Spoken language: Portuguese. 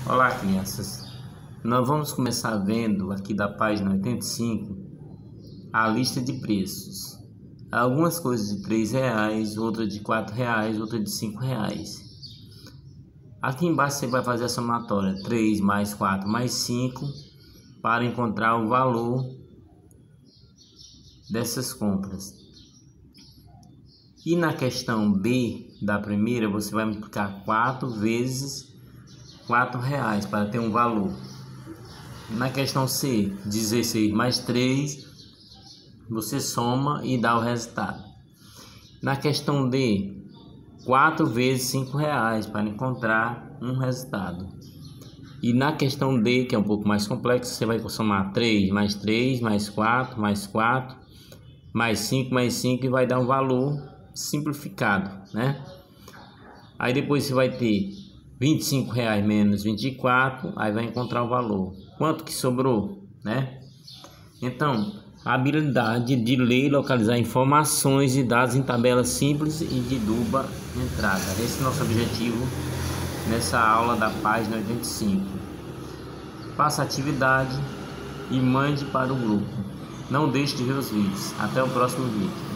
Olá, crianças. Nós vamos começar vendo aqui da página 85 a lista de preços. Algumas coisas de R$3, outras de R$4, outras de R$5. Aqui embaixo você vai fazer a somatória 3 mais 4 mais 5 para encontrar o valor dessas compras. E na questão B da primeira, você vai multiplicar 4 vezes R$4 para ter um valor. Na questão C, 16 mais 3, você soma e dá o resultado. Na questão D, 4 vezes R$5 para encontrar um resultado. E na questão D, que é um pouco mais complexa, você vai somar 3 mais 3 mais 4 mais 4 mais 5 e vai dar um valor simplificado, né? Aí depois você vai ter R$25 menos 24, aí vai encontrar o valor. Quanto que sobrou, né? Então, a habilidade de ler e localizar informações e dados em tabelas simples e de dupla entrada. Esse é o nosso objetivo nessa aula da página 85. Faça a atividade e mande para o grupo. Não deixe de ver os vídeos. Até o próximo vídeo.